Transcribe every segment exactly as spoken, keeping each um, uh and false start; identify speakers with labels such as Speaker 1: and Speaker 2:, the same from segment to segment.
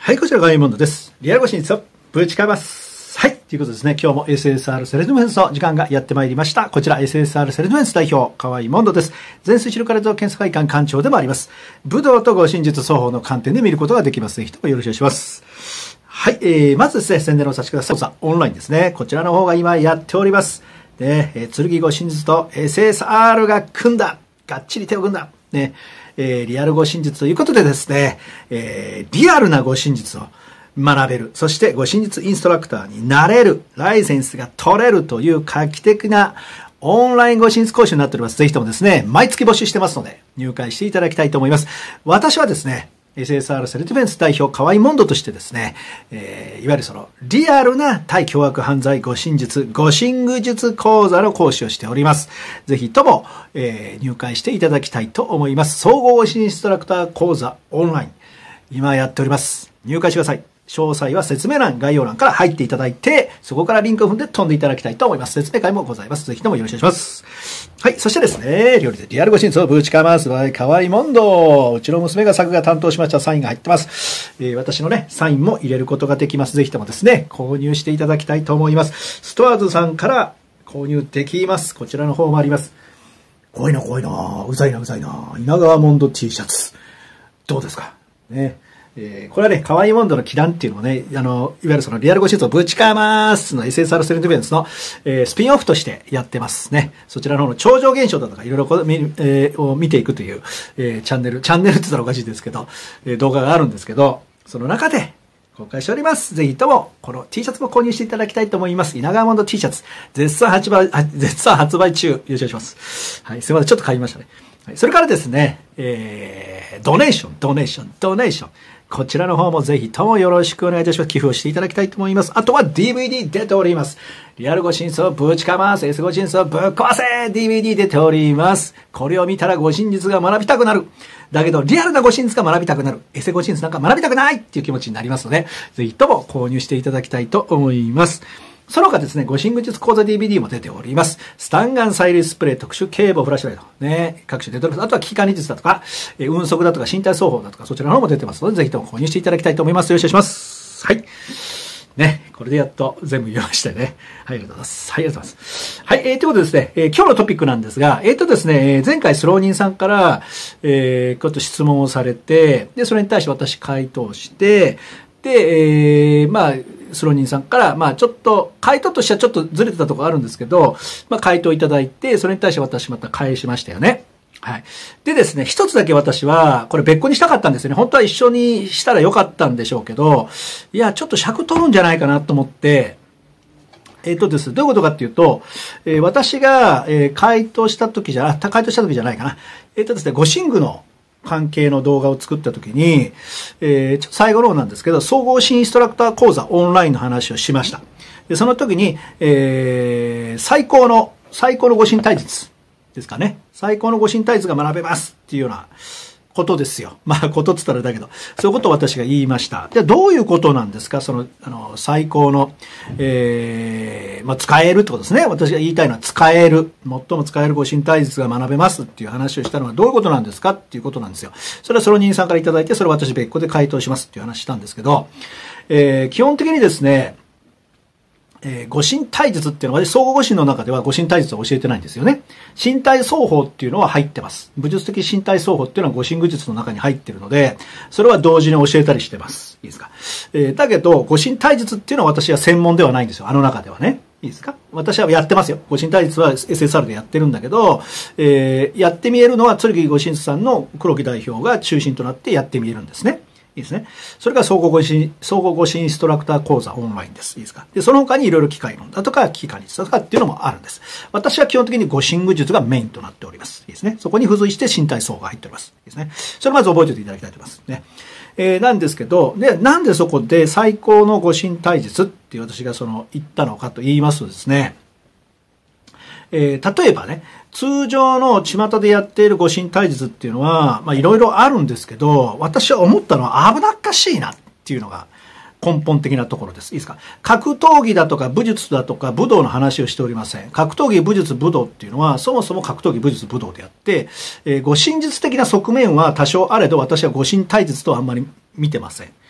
Speaker 1: はい、こちらがイモンドです。リアルご真実をぶちかえます。はい、ということですね。今日も エスエスアール セレドフェンスの時間がやってまいりました。こちら エスエスアール セレドフェンス代表、河合モンドです。全水白カレット検査会館館長でもあります。武道とご真実双方の観点で見ることができます。ぜひともよろしくお願いします。はい、えー、まずですね、宣伝のおさせてください。さあ、オンラインですね。こちらの方が今やっております。で、えー、剣ご真実と エスエスアール が組んだ。がっちり手を組んだ。ね。えー、リアルご真実ということでですね、えー、リアルなご真実を学べる。そしてご真実インストラクターになれる。ライセンスが取れるという画期的なオンラインご真実講師になっております。ぜひともですね、毎月募集してますので、入会していただきたいと思います。私はですね、エスエスアール セレドフェンス代表河合モンドとしてですね、えー、いわゆるそのリアルな対凶悪犯罪ご真実、ご真具術講座の講師をしております。ぜひとも、えー、入会していただきたいと思います。総合ご真実インストラクター講座オンライン。今やっております。入会してください。詳細は説明欄、概要欄から入っていただいて、そこからリンクを踏んで飛んでいただきたいと思います。説明会もございます。ぜひともよろしくお願いします。はい。そしてですね、料理でリアルご真実をぶちかます。河合モンド。うちの娘が作画担当しましたサインが入ってます。えー、私のね、サインも入れることができます。ぜひともですね、購入していただきたいと思います。ストアーズさんから購入できます。こちらの方もあります。怖いな、怖いな。うざいな、うざいな。稲川モンド T シャツ。どうですかね。えー、これはね、河合モンドの祈願っていうのをね、あの、いわゆるそのリアルご真実をぶちかえますの エスエスアール セレドフェンスの、えー、スピンオフとしてやってますね。そちらの方の超常現象だとかいろいろこう、えー、を見ていくという、えー、チャンネル、チャンネルって言ったらおかしいですけど、えー、動画があるんですけど、その中で公開しております。ぜひとも、この T シャツも購入していただきたいと思います。稲川モンド T シャツ、絶賛発売、絶賛発売中、よろしくお願いします。はい、すいません、ちょっと買いましたね。はい、それからですね、えー、ドネーション、ドネーション、ドネーション。こちらの方もぜひともよろしくお願いいたします。寄付をしていただきたいと思います。あとは ディーブイディー 出ております。リアルご真実をぶちかます。エス ご真実をぶっ壊せ ディーブイディー 出ております。これを見たらご真実が学びたくなる。だけど、リアルなご真実が学びたくなる。エセご真実なんか学びたくないっていう気持ちになりますので、ぜひとも購入していただきたいと思います。その他ですね、ご真具術講座 ディーブイディー も出ております。スタンガン催涙スプレー、特殊警棒フラッシュライト。ね、各種出ております。あとは危機管理術だとか、え運速だとか、身体双方だとか、そちらの方も出てますので、ぜひとも購入していただきたいと思います。よろしくお願いします。はい。ね、これでやっと全部言いましたよね。はい、ありがとうございます。はい、ありがとうございます。はい、えー、ということでですね、えー、今日のトピックなんですが、えーとですね、前回スローニンさんから、えー、ちょっと質問をされて、で、それに対して私回答して、で、えー、まあ、スローニンさんから、まあちょっと、回答としてはちょっとずれてたところあるんですけど、まあ回答いただいて、それに対して私また返しましたよね。はい。でですね、一つだけ私は、これ別個にしたかったんですよね。本当は一緒にしたらよかったんでしょうけど、いや、ちょっと尺取るんじゃないかなと思って、えっとですね、どういうことかっていうと、えー、私が、えー、回答した時じゃ、回答した時じゃないかな。えっとですね、ご真具の関係の動画を作ったときに、えー、ちょっと最後の方なんですけど、総合新インストラクター講座オンラインの話をしました。で、その時に、えー、最高の、最高のご神体術ですかね。最高のご神体術が学べますっていうようなことですよ。まあ、ことっつったらだけど、そういうことを私が言いました。で、どういうことなんですかその、あの、最高の、えー、まあ、使えるってことですね。私が言いたいのは使える。最も使えるご神体術が学べますっていう話をしたのはどういうことなんですかっていうことなんですよ。それはソロニンさんからいただいて、それを私別個で回答しますっていう話したんですけど、えー、基本的にですね、えー、ご神体術っていうのは、総合五神の中ではご神体術を教えてないんですよね。身体双方っていうのは入ってます。武術的身体双方っていうのはご神具術の中に入ってるので、それは同時に教えたりしてます。いいですか。えー、だけど、ご神体術っていうのは私は専門ではないんですよ。あの中ではね。いいですか。私はやってますよ。ご神体術は エスエスアール でやってるんだけど、えー、やってみえるのは、剣ご真実さんの黒木代表が中心となってやってみえるんですね。いいですね。それが総合ご神、総合ご神インストラクター講座オンラインです。いいですか。で、その他にいろいろ機械論だとか、危機管理術だとかっていうのもあるんです。私は基本的にご神具術がメインとなっております。いいですね。そこに付随して身体層が入っております。いいですね。それまず覚えておいていただきたいと思います。ね。えー、なんですけど、で、なんでそこで最高のご神体術っていう私がその言ったのかと言いますとですね、えー、例えばね、通常の巷でやっているご神体術っていうのは、まあいろいろあるんですけど、私は思ったのは危なっかしいなっていうのが根本的なところです。いいですか。格闘技だとか武術だとか武道の話をしておりません。格闘技、武術、武道っていうのは、そもそも格闘技、武術、武道であって、えー、ご神術的な側面は多少あれど、私はご神体術とはあんまり見てません。い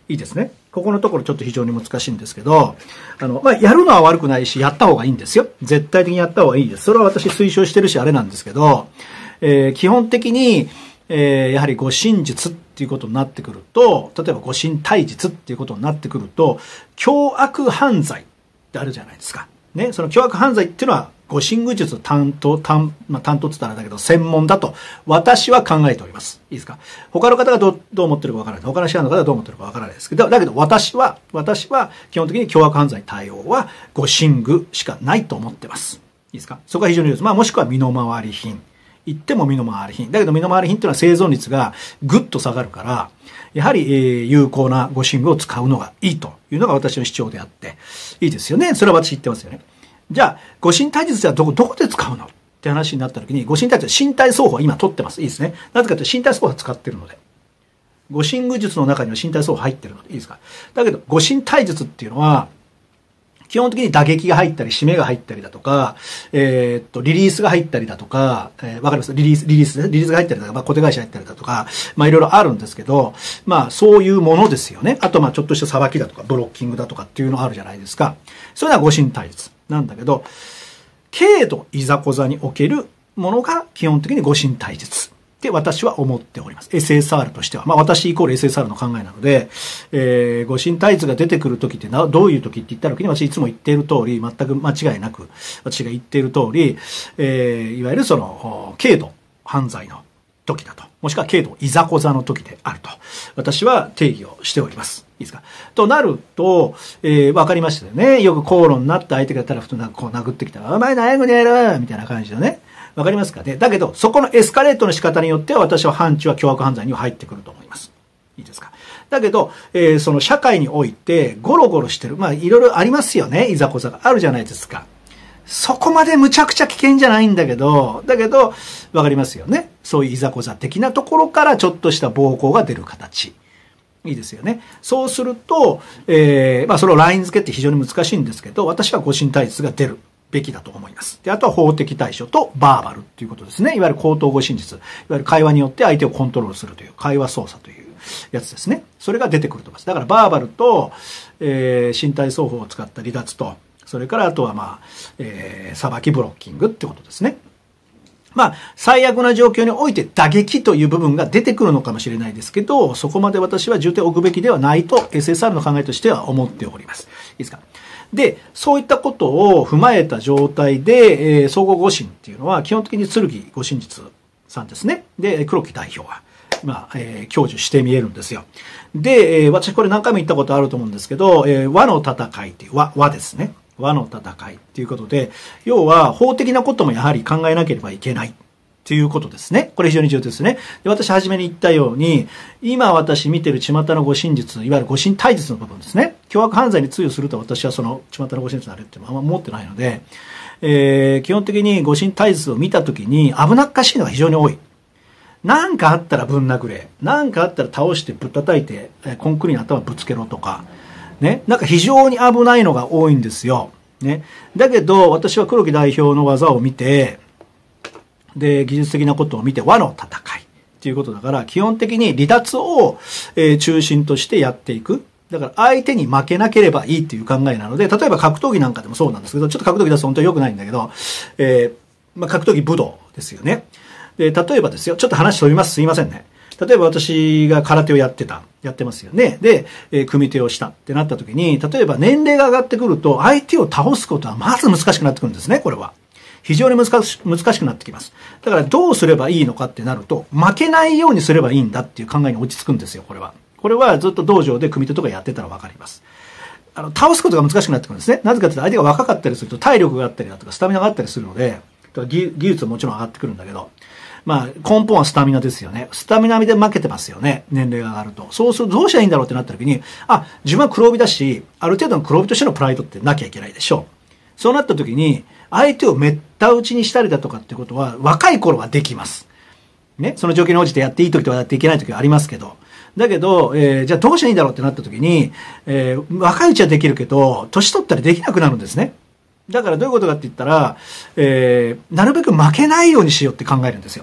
Speaker 1: いいですね。ここのところちょっと非常に難しいんですけど、あの、まあ、やるのは悪くないし、やった方がいいんですよ。絶対的にやった方がいいです。それは私推奨してるし、あれなんですけど、えー、基本的に、えー、やはり護身術っていうことになってくると、例えば護身体術っていうことになってくると、凶悪犯罪ってあるじゃないですか。ね、その凶悪犯罪っていうのは、護身具術担当、担、まあ、担当って言ったらあれだけど、専門だと、私は考えております。いいですか？他の方がどう、どう思ってるかわからない。他の支配の方がどう思ってるかわからないですけど、だけど私は、私は基本的に凶悪犯罪対応は護身具しかないと思ってます。いいですか？そこは非常にいいです。まあもしくは身の回り品。言っても身の回り品。だけど身の回り品っていうのは生存率がぐっと下がるから、やはり、えー、有効な護身具を使うのがいいというのが私の主張であって、いいですよね。それは私言ってますよね。じゃあ、護身体術はどこ、どこで使うのって話になった時に、護身体術は身体操法は今取ってます。いいですね。なぜかというと身体操法は使ってるので。護身具術の中には身体操法入ってるので、いいですか。だけど、護身体術っていうのは、基本的に打撃が入ったり、締めが入ったりだとか、えー、っと、リリースが入ったりだとか、えー、わかりますリリース、リリースですね。リリースが入ったりだとか、まあ、小手返し入ったりだとか、まあ、いろいろあるんですけど、まあ、そういうものですよね。あと、まあ、ちょっとしたさばきだとか、ブロッキングだとかっていうのあるじゃないですか。それは護身体術なんだけど、軽度いざこざにおけるものが基本的に護身体術って私は思っております。エスエスアール としては。まあ私イコール エスエスアール の考えなので、えー、護身体術が出てくるときってどういうときって言った時に私いつも言っている通り、全く間違いなく私が言っている通り、えー、いわゆるその軽度犯罪の時だと。もしくは軽度いざこざの時であると。私は定義をしております。いいですか。となると、えー、わかりましたよね。よく口論になって相手がたらふとこう殴ってきたら、お前何やねやるみたいな感じでね。わかりますかね。だけど、そこのエスカレートの仕方によっては私は範疇は凶悪犯罪には入ってくると思います。いいですか。だけど、えー、その社会においてゴロゴロしてる。まあ、いろいろありますよね。いざこざがあるじゃないですか。そこまでむちゃくちゃ危険じゃないんだけど、だけど、わかりますよね。そういういざこざ的なところからちょっとした暴行が出る形。いいですよね。そうすると、えー、まあそのライン付けって非常に難しいんですけど、私は護身体術が出るべきだと思います。で、あとは法的対処とバーバルっていうことですね。いわゆる口頭護身術。いわゆる会話によって相手をコントロールするという、会話操作というやつですね。それが出てくると思います。だからバーバルと、えー、身体操法を使った離脱と、それからあとはまあ、えー、さばきブロッキングってことですね。まあ、最悪な状況において打撃という部分が出てくるのかもしれないですけど、そこまで私は重点を置くべきではないと エスエスアール の考えとしては思っております。いいですか。で、そういったことを踏まえた状態で、えー、総合護身っていうのは基本的に剣護身術さんですね。で、黒木代表は、まあ、えー、享受して見えるんですよ。で、えー、私これ何回も言ったことあると思うんですけど、えー、和の戦いっていう和、和ですね。和の戦いっていうことで、要は法的なこともやはり考えなければいけないっていうことですね。これ非常に重要ですね。で、私初めに言ったように、今私見てる巷の護身術、いわゆる護身体術の部分ですね。凶悪犯罪に通用すると私はその巷の護身術のあれってあんま思ってないので、えー、基本的に護身体術を見たときに危なっかしいのが非常に多い。なんかあったらぶん殴れ。なんかあったら倒してぶったたいて、コンクリに頭ぶつけろとか。ね。なんか非常に危ないのが多いんですよ。ね。だけど、私は黒木代表の技を見て、で、技術的なことを見て、和の戦いっていうことだから、基本的に離脱を、えー、中心としてやっていく。だから相手に負けなければいいっていう考えなので、例えば格闘技なんかでもそうなんですけど、ちょっと格闘技出すと本当に良くないんだけど、えー、まあ、格闘技武道ですよね。で、例えばですよ、ちょっと話飛びます。すいませんね。例えば私が空手をやってた、やってますよね。で、えー、組手をしたってなった時に、例えば年齢が上がってくると、相手を倒すことはまず難しくなってくるんですね、これは。非常に難し、難しくなってきます。だからどうすればいいのかってなると、負けないようにすればいいんだっていう考えに落ち着くんですよ、これは。これはずっと道場で組手とかやってたらわかります。あの、倒すことが難しくなってくるんですね。なぜかというと、相手が若かったりすると体力があったりだとか、スタミナがあったりするので、技術はもちろん上がってくるんだけど、まあ、根本はスタミナですよね。スタミナで負けてますよね。年齢が上がると。そうするとどうしたらいいんだろうってなった時に、あ、自分は黒帯だし、ある程度の黒帯としてのプライドってなきゃいけないでしょう。そうなった時に、相手をめった打ちにしたりだとかっていうことは、若い頃はできます。ね。その状況に応じてやっていい時とやっていけない時はありますけど。だけど、えー、じゃあどうしたらいいんだろうってなった時に、えー、若いうちはできるけど、年取ったらできなくなるんですね。だからどういうことかって言ったら、えー、なるべく負けないようにしようって考えるんですよ。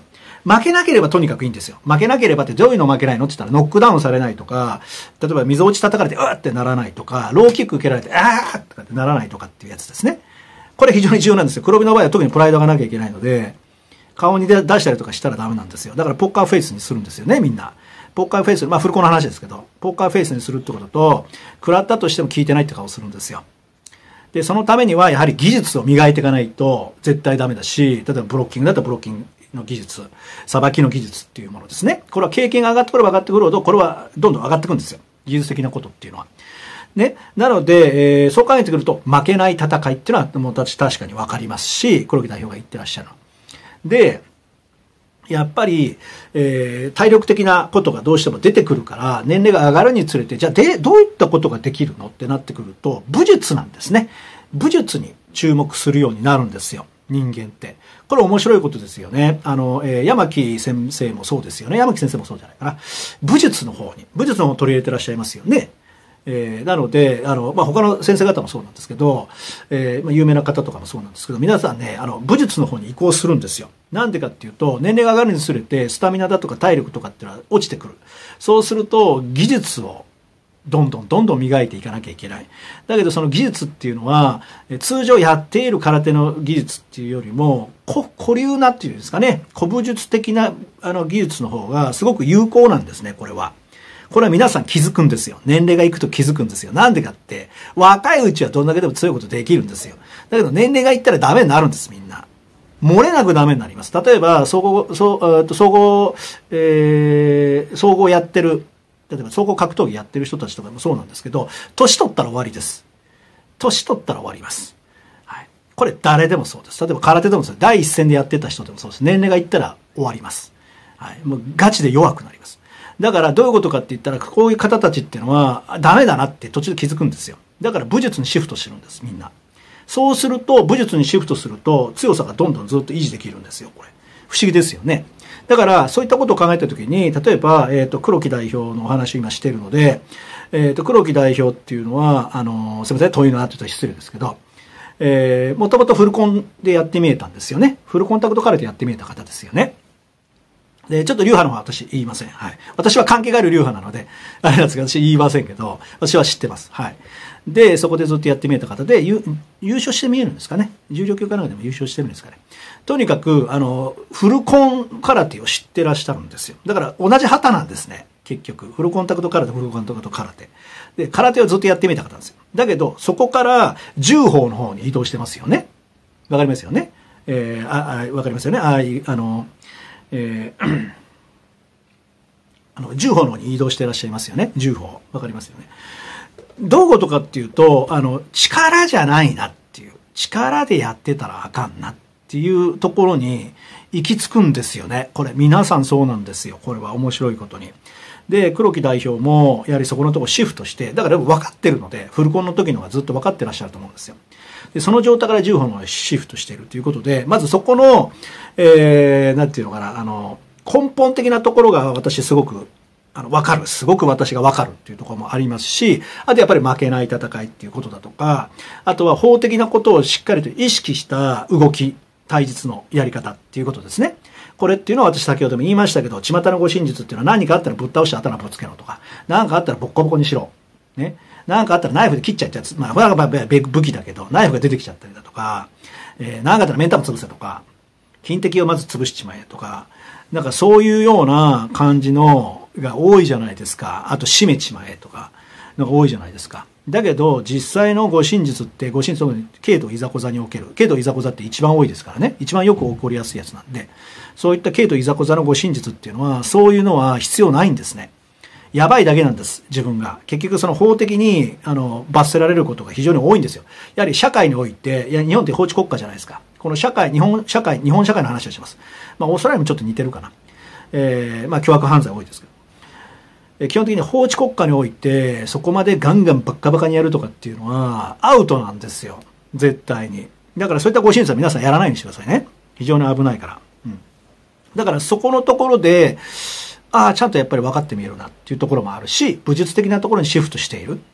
Speaker 1: 負けなければとにかくいいんですよ。負けなければってどういうの負けないのって言ったら、ノックダウンされないとか、例えば溝落ち叩かれて、うわってならないとか、ローキック受けられて、あーとかってならないとかっていうやつですね。これ非常に重要なんですよ。黒帯の場合は特にプライドがなきゃいけないので、顔に出したりとかしたらダメなんですよ。だからポッカーフェイスにするんですよね、みんな。ポッカーフェイス、まあフルコの話ですけど、ポッカーフェイスにするってことと、食らったとしても効いてないって顔をするんですよ。で、そのためにはやはり技術を磨いていかないと絶対ダメだし、例えばブロッキングだったらブロッキングの技術、さばきの技術っていうものですね。これは経験が上がってくれば上がってくるほど、これはどんどん上がってくるんですよ。技術的なことっていうのは。ね。なので、えー、そう考えてくると、負けない戦いっていうのは、もう私確かにわかりますし、黒木代表が言ってらっしゃるの。で、やっぱり、えー、体力的なことがどうしても出てくるから、年齢が上がるにつれて、じゃあで、どういったことができるのってなってくると、武術なんですね。武術に注目するようになるんですよ。人間って。これ面白いことですよね。あの、えー、山木先生もそうですよね。山木先生もそうじゃないかな。武術の方に、武術の方を取り入れてらっしゃいますよね。えー、なので、あの、まあ、他の先生方もそうなんですけど、えー、まあ、有名な方とかもそうなんですけど、皆さんね、あの、武術の方に移行するんですよ。なんでかっていうと、年齢が上がるにつれて、スタミナだとか体力とかっていうのは落ちてくる。そうすると、技術をどんどんどんどん磨いていかなきゃいけない。だけどその技術っていうのは、通常やっている空手の技術っていうよりも、こ古流なっていうんですかね、古武術的なあの技術の方がすごく有効なんですね、これは。これは皆さん気づくんですよ。年齢がいくと気づくんですよ。なんでかって、若いうちはどんだけでも強いことできるんですよ。だけど年齢がいったらダメになるんです、みんな。漏れなくダメになります。例えば、総合、総、総合、えー、総合やってる、例えば総合格闘技やってる人たちとかもそうなんですけど、年取ったら終わりです。年取ったら終わります。はい。これ誰でもそうです。例えば空手でもそうです。第一線でやってた人でもそうです。年齢がいったら終わります。はい。もうガチで弱くなります。だからどういうことかって言ったら、こういう方たちっていうのはダメだなって途中で気づくんですよ。だから武術にシフトしてるんです、みんな。そうすると、武術にシフトすると強さがどんどんずっと維持できるんですよ、これ。不思議ですよね。だから、そういったことを考えたときに、例えば、えっと、黒木代表のお話を今しているので、えっと、黒木代表っていうのは、あの、すみません、問いのなって言ったら失礼ですけど、えー、もともとフルコンでやってみえたんですよね。フルコンタクト空手やってみえた方ですよね。で、ちょっと流派の方は私言いません。はい。私は関係がある流派なので、あれなんですけど、私言いませんけど、私は知ってます。はい。で、そこでずっとやってみえた方で、優勝してみえるんですかね。重量級かなんかでも優勝してるんですかね。とにかく、あの、フルコン空手を知ってらっしゃるんですよ。だから同じ旗なんですね。結局。フルコンタクト空手、フルコンタクト空手。で、空手をずっとやってみえた方なんですよ。だけど、そこから銃法の方に移動してますよね。わかりますよね。えー、あ、あ、わかりますよね。ああいう、あの、えー、あの、銃法の方に移動していらっしゃいますよね。銃法。わかりますよね。どういうことかっていうと、あの、力じゃないなっていう。力でやってたらあかんなっていうところに行き着くんですよね。これ、皆さんそうなんですよ。これは面白いことに。で、黒木代表も、やはりそこのところシフトして、だから分かってるので、フルコンの時のがずっと分かってらっしゃると思うんですよ。で、その状態から銃法の方にシフトしているということで、まずそこの、えー、なんていうのかな、あの、根本的なところが私すごく、あの、わかる。すごく私がわかるっていうところもありますし、あとやっぱり負けない戦いっていうことだとか、あとは法的なことをしっかりと意識した動き、対実のやり方っていうことですね。これっていうのは私先ほども言いましたけど、巷の護身術っていうのは何かあったらぶっ倒して頭ぶつけろとか、何かあったらボッコボコにしろ。ね。何かあったらナイフで切っちゃったやつ。まあ、これは武器だけど、ナイフが出てきちゃったりだとか、えー、何かあったらメンタも潰せとか、金敵をまず潰しちまえとか、なんかそういうような感じのが多いじゃないですか。あと締めちまえとか、のが多いじゃないですか。だけど、実際の護身術って、護身術に、軽度いざこざにおける。軽度いざこざって一番多いですからね。一番よく起こりやすいやつなんで。そういった軽度いざこざの護身術っていうのは、そういうのは必要ないんですね。やばいだけなんです、自分が。結局その法的に、あの、罰せられることが非常に多いんですよ。やはり社会において、いや、日本って法治国家じゃないですか。この社会、日本社会、日本社会の話をします。まあ、オーストラリアもちょっと似てるかな。えー、まあ、凶悪犯罪多いですけど。基本的に法治国家において、そこまでガンガンバッカバカにやるとかっていうのは、アウトなんですよ。絶対に。だからそういった護身術は皆さんやらないようにしてくださいね。非常に危ないから。うん。だからそこのところで、ああ、ちゃんとやっぱり分かってみえるなっていうところもあるし、武術的なところにシフトしている。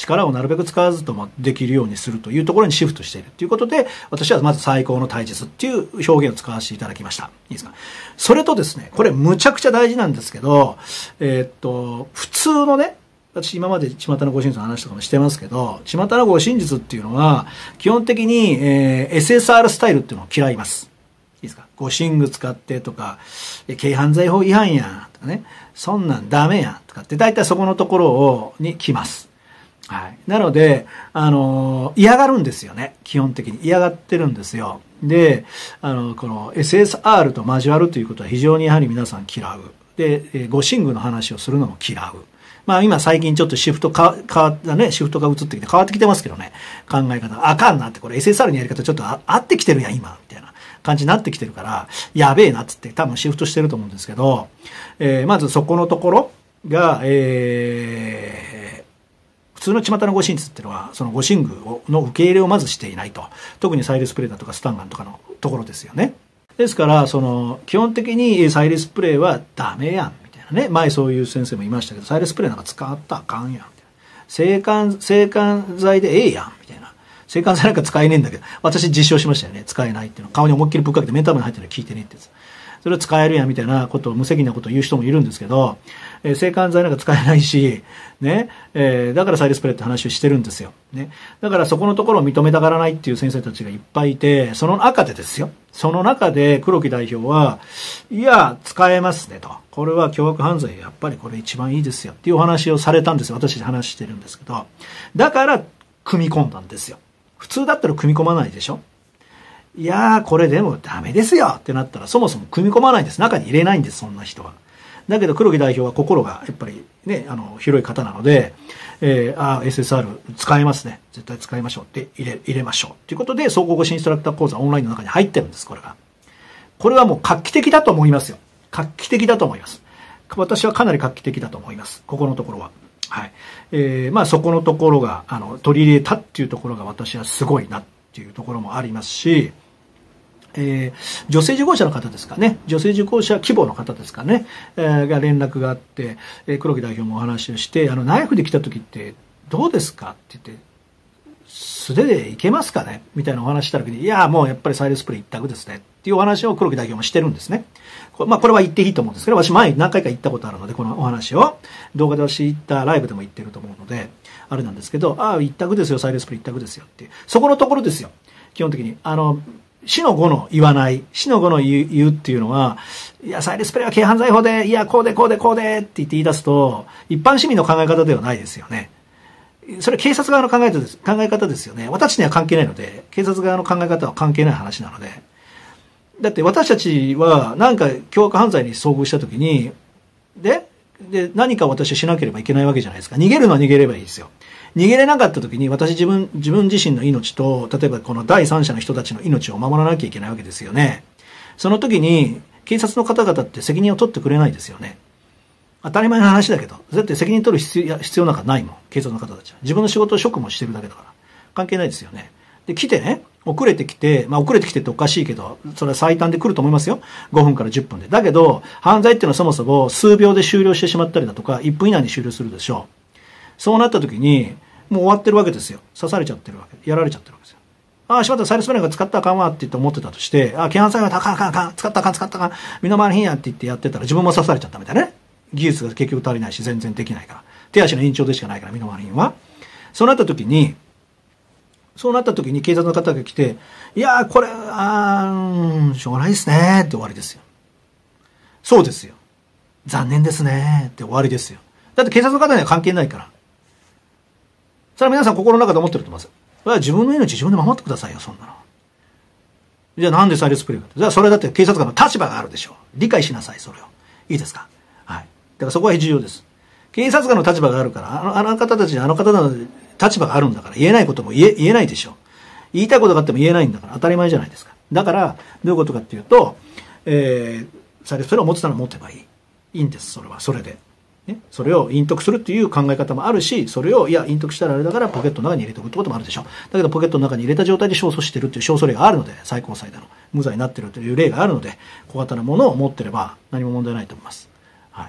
Speaker 1: 力をなるべく使わずともできるようにするというところにシフトしているということで、私はまず最高の体術っていう表現を使わせていただきました。いいですか。それとですね、これむちゃくちゃ大事なんですけど、えー、っと、普通のね、私今まで巷の護身術の話とかもしてますけど、巷の護身術っていうのは、基本的に、えー、エスエスアール スタイルっていうのを嫌います。いいですか。護身具使ってとか、軽犯罪法違反やんとかね、そんなんダメやんとかって、大体そこのところを、に来ます。はい。なので、あのー、嫌がるんですよね。基本的に。嫌がってるんですよ。で、あの、この エスエスアール と交わるということは非常にやはり皆さん嫌う。で、護身具の話をするのも嫌う。まあ今最近ちょっとシフトか、変わったね、シフトが移ってきて変わってきてますけどね。考え方があかんなって、これ エスエスアール のやり方ちょっとあ合ってきてるやん、今。みたいな感じになってきてるから、やべえなっつって多分シフトしてると思うんですけど、えー、まずそこのところが、えー、普通の巷の護身術っていうのは、その護身具の受け入れをまずしていないと。特にサイリスプレーだとかスタンガンとかのところですよね。ですから、その、基本的にサイリスプレーはダメやん。ね、前そういう先生もいましたけど、サイレスプレーなんか使ったらあかんやん。制汗、制汗剤でええやん。みたいな。制汗剤なんか使えねえんだけど、私実証しましたよね。使えないっていうの。顔に思いっきりぶっかけてメンタルに入ってるの聞いてねえってやつ。それを使えるやんみたいなことを無責任なことを言う人もいるんですけど、えー、制汗剤なんか使えないし、ね、えー、だからサイレスプレーって話をしてるんですよ。ね。だからそこのところを認めたがらないっていう先生たちがいっぱいいて、その中でですよ。その中で黒木代表は、いや、使えますねと。これは凶悪犯罪、やっぱりこれ一番いいですよっていうお話をされたんですよ。私話してるんですけど。だから、組み込んだんですよ。普通だったら組み込まないでしょ。いやー、これでもダメですよってなったら、そもそも組み込まないんです。中に入れないんです、そんな人は。だけど黒木代表は心がやっぱりね、あの、広い方なので、えー、あー、エスエスアール 使えますね。絶対使いましょうって入れ、入れましょう。ということで、総合護身インストラクター講座オンラインの中に入ってるんです、これが。これはもう画期的だと思いますよ。画期的だと思います。私はかなり画期的だと思います。ここのところは。はい。えー、まあそこのところが、あの、取り入れたっていうところが私はすごいなっていうところもありますし、えー、女性受講者の方ですかね。女性受講者希望の方ですかね。えー、が連絡があって、えー、黒木代表もお話をして、あの、ナイフで来た時ってどうですかって言って、素手でいけますかねみたいなお話した時に、いや、もうやっぱりサイレスプレー一択ですね。っていうお話を黒木代表もしてるんですね。これまあ、これは言っていいと思うんですけど、私前に何回か言ったことあるので、このお話を動画で私言ったライブでも言ってると思うので、あれなんですけど、ああ、一択ですよ、サイレスプレー一択ですよっていう。そこのところですよ。基本的に。あの、死の後の言わない、死の後の言う、言うっていうのは、いや、サイレスプレーは軽犯罪法で、いや、こうでこうでこうでって言って言い出すと、一般市民の考え方ではないですよね。それは警察側の考え方です、考え方ですよね。私には関係ないので、警察側の考え方は関係ない話なので。だって私たちはなんか凶悪犯罪に遭遇したときに、で、で、何か私はしなければいけないわけじゃないですか。逃げるのは逃げればいいですよ。逃げれなかったときに私自分、自分自身の命と、例えばこの第三者の人たちの命を守らなきゃいけないわけですよね。その時に警察の方々って責任を取ってくれないですよね。当たり前の話だけど、だって責任取る必要、必要なんかないもん。警察の方たちは。自分の仕事を職務してるだけだから。関係ないですよね。で、来てね、遅れてきて、まあ遅れてきてっておかしいけど、それは最短で来ると思いますよ。ごふんからじゅっぷんで。だけど、犯罪っていうのはそもそも数秒で終了してしまったりだとか、いっぷん以内に終了するでしょう。そうなった時に、もう終わってるわけですよ。刺されちゃってるわけ。やられちゃってるわけですよ。ああ、しまった、サイレスプレーが使ったらあかんわって言って思ってたとして、ああ、軽犯罪はあかんあかんあかん、使ったらあかん、使ったらあかん、身の回りへんやって言ってやってたら自分も刺されちゃったみたいなね。技術が結局足りないし全然できないから。手足の延長でしかないから、身の回りには。そうなった時に、そうなった時に警察の方が来て、いやー、これ、あー、しょうがないですねって終わりですよ。そうですよ。残念ですねって終わりですよ。だって警察の方には関係ないから。それは皆さん心の中で思ってると思います。それは自分の命自分で守ってくださいよ、そんなの。じゃあなんでサイレスプレーかって。じゃあそれだって警察官の立場があるでしょう。理解しなさい、それを。いいですか？はい。だからそこは重要です。警察官の立場があるから、あの、あの方たちにあの方の立場があるんだから、言えないことも言え、言えないでしょう。言いたいことがあっても言えないんだから当たり前じゃないですか。だから、どういうことかっていうと、えー、サイレスプレーを持ってたら持てばいい。いいんです、それは。それで。ね。それを隠匿するっていう考え方もあるし、それを、いや、隠匿したらあれだからポケットの中に入れておくってこともあるでしょう。だけどポケットの中に入れた状態で勝訴してるっていう勝訴例があるので、最高裁での無罪になってるという例があるので、小型なものを持ってれば何も問題ないと思います。はい。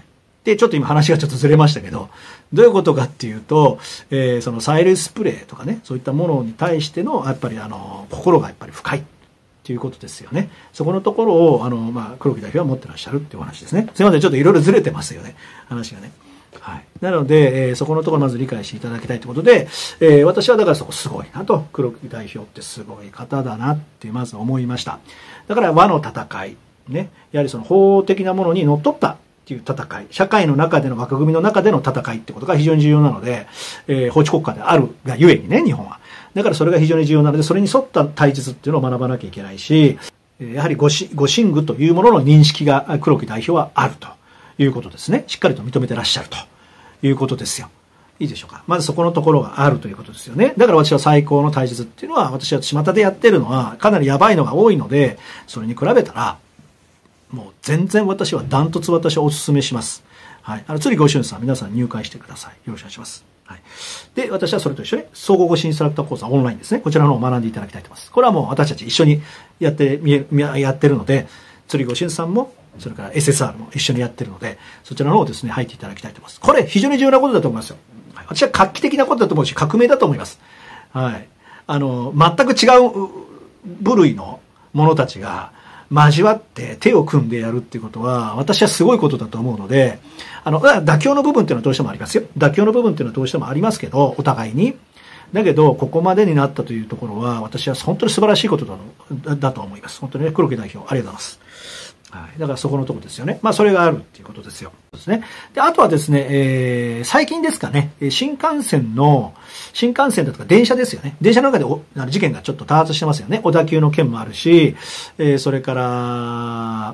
Speaker 1: で、ちょっと今話がちょっとずれましたけど、どういうことかっていうと、えー、その催涙スプレーとかね、そういったものに対しての、やっぱりあの、心がやっぱり深いっていうことですよね。そこのところを、あの、まあ、黒木代表は持ってらっしゃるっていうお話ですね。すいません、ちょっといろいろずれてますよね。話がね。はい。なので、えー、そこのところまず理解していただきたいということで、えー、私はだからそこすごいなと、黒木代表ってすごい方だなってまず思いました。だから和の戦い、ね、やはりその法的なものにのっとったっていう戦い、社会の中での枠組みの中での戦いってことが非常に重要なので、えー、法治国家であるがゆえにね、日本は。だからそれが非常に重要なので、それに沿った対峙っていうのを学ばなきゃいけないし、やはり護身具というものの認識が黒木代表はあるということですね。しっかりと認めてらっしゃるということですよ。いいでしょうか。まずそこのところがあるということですよね。だから私は最高の対峙っていうのは、私は巷でやってるのはかなりやばいのが多いので、それに比べたら、もう全然私はダントツ私はお勧めします。はい。あの、釣りご主人さん、皆さん入会してください。よろしくお願いします。はい。で、私はそれと一緒に、総合護身インストラクター講座オンラインですね。こちらの方を学んでいただきたいと思います。これはもう私たち一緒にやって、やってるので、釣りご主人さんも、それから エスエスアール も一緒にやってるので、そちらの方をですね、入っていただきたいと思います。これ、非常に重要なことだと思いますよ。はい、私は画期的なことだと思うし、革命だと思います。はい。あの、全く違う部類の者たちが、交わって手を組んでやるっていうことは、私はすごいことだと思うので、あの、妥協の部分っていうのはどうしてもありますよ。妥協の部分っていうのはどうしてもありますけど、お互いに。だけど、ここまでになったというところは、私は本当に素晴らしいことだ、だと思います。本当にね、黒木代表、ありがとうございます。はい。だからそこのところですよね。まあ、それがあるっていうことですよ。ですね。で、あとはですね、えー、最近ですかね、新幹線の、新幹線だとか電車ですよね。電車の中でお事件がちょっと多発してますよね。小田急の件もあるし、えー、それから、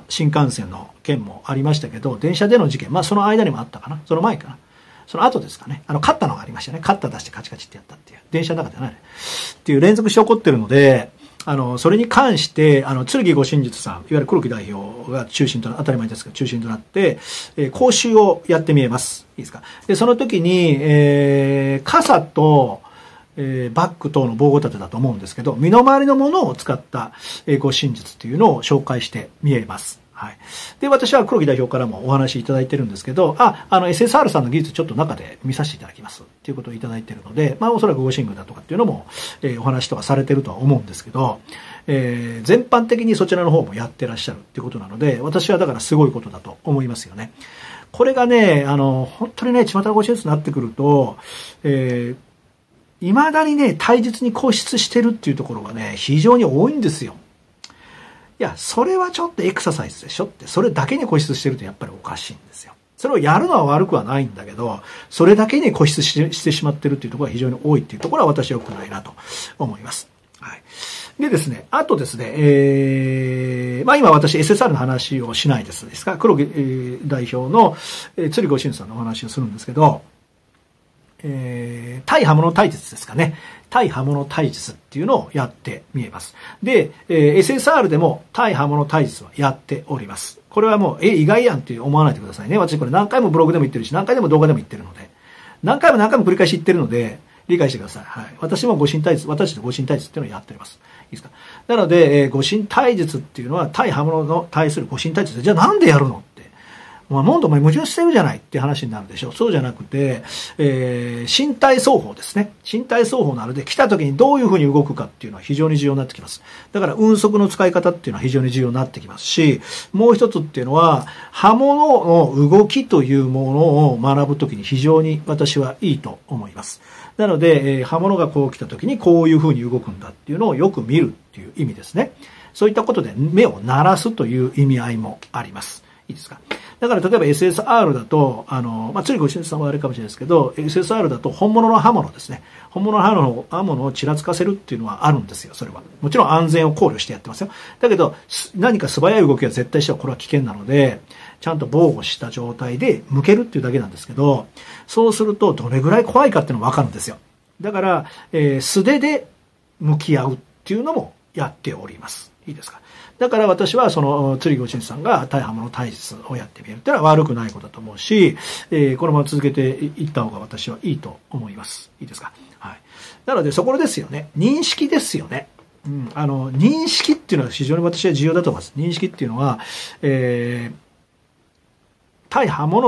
Speaker 1: 新幹線の件もありましたけど、電車での事件、まあ、その間にもあったかな。その前かな。その後ですかね。あの、勝ったのがありましたね。勝った出してカチカチってやったっていう。電車の中ではない。っていう連続して起こってるので、あの、それに関して、あの、剣護身術さん、いわゆる黒木代表が中心とな、当たり前ですけど、中心となって、えー、講習をやってみえます。いいですか。で、その時に、えー、傘と、えー、バッグ等の防護立てだと思うんですけど、身の回りのものを使った、えー、護身術っていうのを紹介してみえます。はい。で、私は黒木代表からもお話いただいてるんですけど、あ、あの エスエスアール さんの技術ちょっと中で見させていただきますっていうことをいただいてるので、まあおそらく護身具だとかっていうのも、えー、お話とかされてるとは思うんですけど、えー、全般的にそちらの方もやってらっしゃるっていうことなので、私はだからすごいことだと思いますよね。これがね、あの、本当にね、巷の護身術になってくると、えー、未だにね、体術に固執してるっていうところがね、非常に多いんですよ。いや、それはちょっとエクササイズでしょって、それだけに固執してるとやっぱりおかしいんですよ。それをやるのは悪くはないんだけど、それだけに固執して、してしまってるっていうところが非常に多いっていうところは私は良くないなと思います。はい。でですね、あとですね、えー、まあ今私 エスエスアール の話をしないですですか、黒木、えー、代表の、えー、釣りごしんさんのお話をするんですけど、えー、対刃物対術ですかね。対刃物対術っていうのをやってみえます。で、えー、エスエスアール でも対刃物対術はやっております。これはもう、え、意外やんって思わないでくださいね。私これ何回もブログでも言ってるし、何回でも動画でも言ってるので、何回も何回も繰り返し言ってるので、理解してください。はい。私も護身対術、私と護身対術っていうのをやっております。いいですか。なので、えー、護身対術っていうのは対刃物の対する護身対術で、じゃあなんでやるのって。まあ、なんでお前矛盾してるじゃないっていう話になるでしょう。そうじゃなくて、えー、身体双方ですね。身体双方なので、来た時にどういうふうに動くかっていうのは非常に重要になってきます。だから、運足の使い方っていうのは非常に重要になってきますし、もう一つっていうのは、刃物の動きというものを学ぶ時に非常に私はいいと思います。なので、えー、刃物がこう来た時にこういうふうに動くんだっていうのをよく見るっていう意味ですね。そういったことで目を鳴らすという意味合いもあります。いいですか。だから例えば エスエスアール だと、あの、まあ、釣りごしんさんはあれかもしれないですけど、エスエスアール だと本物の刃物ですね。本物の刃物刃物をちらつかせるっていうのはあるんですよ、それは。もちろん安全を考慮してやってますよ。だけど、何か素早い動きは絶対してはこれは危険なので、ちゃんと防護した状態で向けるっていうだけなんですけど、そうするとどれぐらい怖いかっていうのがわかるんですよ。だから、えー、素手で向き合うっていうのもやっております。いいですか。だから私はその釣りごしんさんが対刃物対術をやってみるっていうのは悪くないことだと思うし、えー、このまま続けていった方が私はいいと思います。いいですか。はい。なのでそこですよね。認識ですよね。うん。あの、認識っていうのは非常に私は重要だと思います。認識っていうのは、えー、対刃物の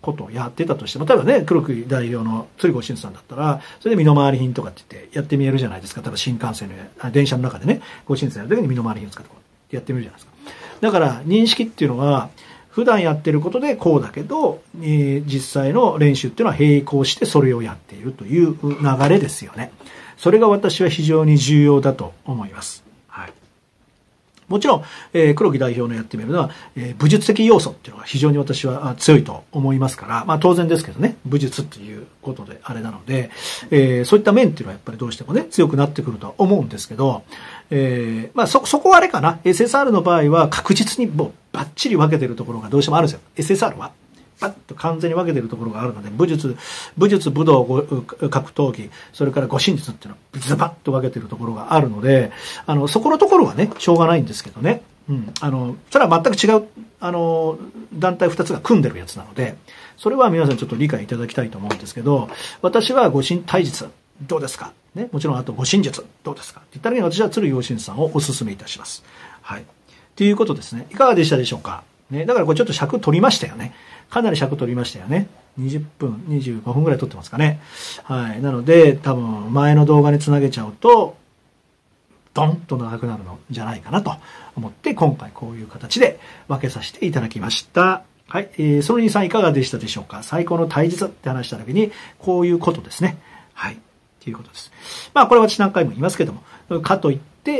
Speaker 1: ことをやってたとしても、例えばね、黒木代表の鶴子俊さんだったら、それで身の回り品とかって言ってやってみえるじゃないですか。例えば新幹線の、電車の中でね、ご親切やるときに身の回り品を使ってこうやってみるじゃないですか。だから、認識っていうのは、普段やってることでこうだけど、えー、実際の練習っていうのは並行してそれをやっているという流れですよね。それが私は非常に重要だと思います。はい。もちろん、えー、黒木代表のやってみるのは、えー、武術的要素っていうのが非常に私は強いと思いますから、まあ当然ですけどね、武術っていうことであれなので、えー、そういった面っていうのはやっぱりどうしてもね、強くなってくるとは思うんですけど、えー、まあそ、そこはあれかな、エスエスアール の場合は確実にもうバッチリ分けてるところがどうしてもあるんですよ。エスエスアール は。パッと完全に分けてるところがあるので、武術、武術、武道、格闘技、それから護身術っていうのはズバッと分けてるところがあるので、あの、そこのところはね、しょうがないんですけどね。うん。あの、それは全く違う、あの、団体二つが組んでるやつなので、それは皆さんちょっと理解いただきたいと思うんですけど、私は護身体術、どうですかね。もちろんあと護身術、どうですかって言ったら、私は鶴陽心さんをお勧めいたします。はい。ということですね。いかがでしたでしょうかね。だからこれちょっと尺取りましたよね。かなり尺取りましたよね。にじゅっぷん、にじゅうごふんぐらい取ってますかね。はい。なので、多分、前の動画につなげちゃうと、ドンと長くなるのじゃないかなと思って、今回こういう形で分けさせていただきました。はい。えー、そのにさんいかがでしたでしょうか。最高の体術って話した時に、こういうことですね。はい。ということです。まあ、これは私何回も言いますけども、かといって、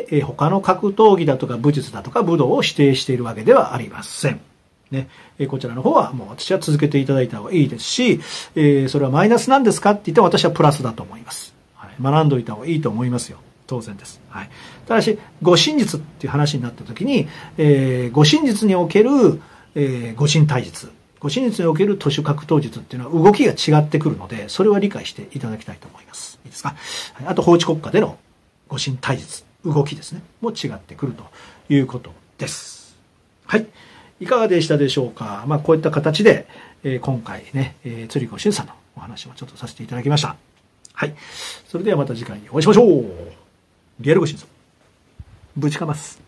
Speaker 1: えー、他の格闘技だとか武術だとか武道を指定しているわけではありません。ね、えこちらの方はもう私は続けていただいた方がいいですし、えー、それはマイナスなんですかって言っても私はプラスだと思います。はい、学んどいた方がいいと思いますよ。当然です。はい。ただし、護身術っていう話になった時に、えー、護身術における、えー、護身体術、護身術における徒手格闘術っていうのは動きが違ってくるので、それは理解していただきたいと思います。いいですか。はい、あと、法治国家での護身体術、動きですね、も違ってくるということです。はい。いかがでしたでしょうか。まあ、こういった形で、えー、今回ね、えー、鶴子俊さんのお話をちょっとさせていただきました。はい。それではまた次回にお会いしましょう。リアル護身さん。ぶちかます。